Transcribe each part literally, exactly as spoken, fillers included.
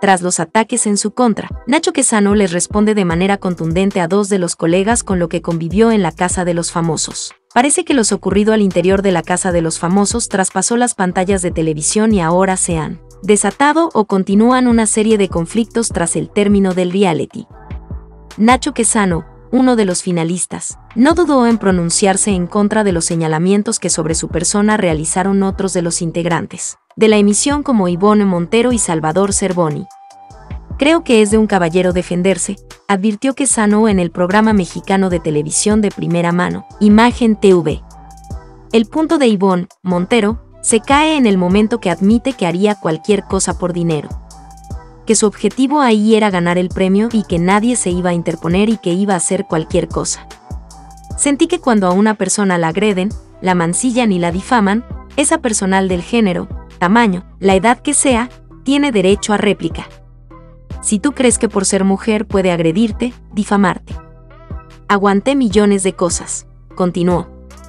Tras los ataques en su contra, Nacho Quezano les responde de manera contundente a dos de los colegas con lo que convivió en la Casa de los Famosos. Parece que lo ocurrido al interior de la Casa de los Famosos traspasó las pantallas de televisión y ahora se han desatado o continúan una serie de conflictos tras el término del reality. Nacho Quezano, uno de los finalistas, no dudó en pronunciarse en contra de los señalamientos que sobre su persona realizaron otros de los integrantes de la emisión como Ivonne Montero y Salvador Cervoni. Creo que es de un caballero defenderse, advirtió Quezano en el programa mexicano de televisión de primera mano, Imagen T V. El punto de Ivonne Montero se cae en el momento que admite que haría cualquier cosa por dinero. Que su objetivo ahí era ganar el premio y que nadie se iba a interponer y que iba a hacer cualquier cosa. Sentí que cuando a una persona la agreden, la mancillan y la difaman, esa personal del género, tamaño, la edad que sea, tiene derecho a réplica. Si tú crees que por ser mujer puede agredirte, difamarte. Aguanté millones de cosas, continuó.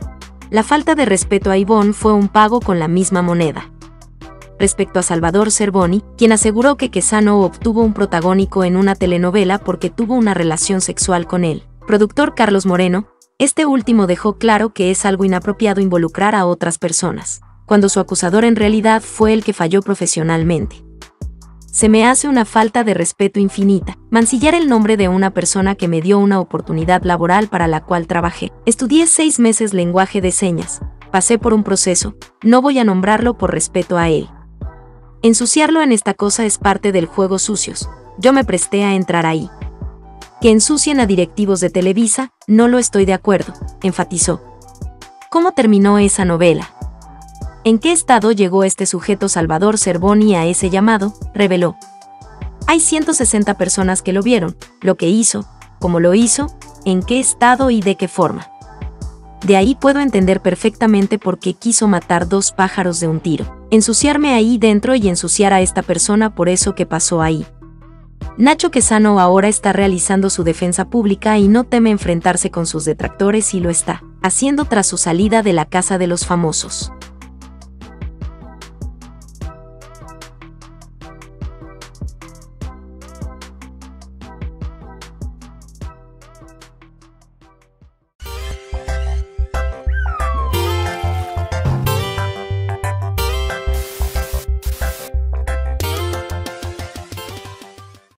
La falta de respeto a Ivonne fue un pago con la misma moneda. Respecto a Salvador Cervoni, quien aseguró que Quezano obtuvo un protagónico en una telenovela porque tuvo una relación sexual con él, productor Carlos Moreno, este último dejó claro que es algo inapropiado involucrar a otras personas, cuando su acusador en realidad fue el que falló profesionalmente. Se me hace una falta de respeto infinita, mancillar el nombre de una persona que me dio una oportunidad laboral para la cual trabajé. Estudié seis meses lenguaje de señas, pasé por un proceso, no voy a nombrarlo por respeto a él. Ensuciarlo en esta cosa es parte del juego sucios, yo me presté a entrar ahí. Que ensucien a directivos de Televisa, no lo estoy de acuerdo, enfatizó. ¿Cómo terminó esa novela? ¿En qué estado llegó este sujeto Salvador Cervoni a ese llamado?, reveló. Hay ciento sesenta personas que lo vieron, lo que hizo, cómo lo hizo, en qué estado y de qué forma. De ahí puedo entender perfectamente por qué quiso matar dos pájaros de un tiro, ensuciarme ahí dentro y ensuciar a esta persona por eso que pasó ahí. Nacho Quezano ahora está realizando su defensa pública y no teme enfrentarse con sus detractores y lo está haciendo tras su salida de la Casa de los Famosos.